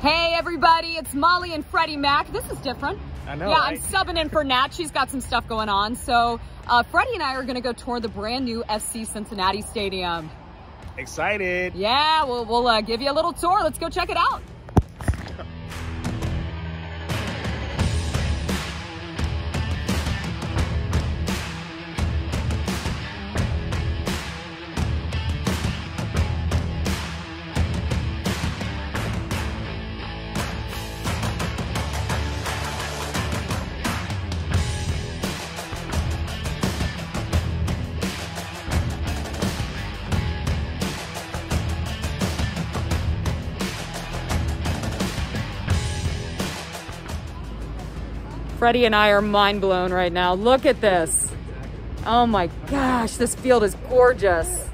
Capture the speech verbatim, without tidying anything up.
Hey everybody, it's Molly and Freddy Mac. This is different. I know. Yeah, right? I'm subbing in for Nat. She's got some stuff going on. So uh, Freddy and I are gonna go tour the brand new F C Cincinnati Stadium. Excited. Yeah, we'll, we'll uh, give you a little tour. Let's go check it out. Freddy and I are mind blown right now. Look at this. Oh my gosh, this field is gorgeous.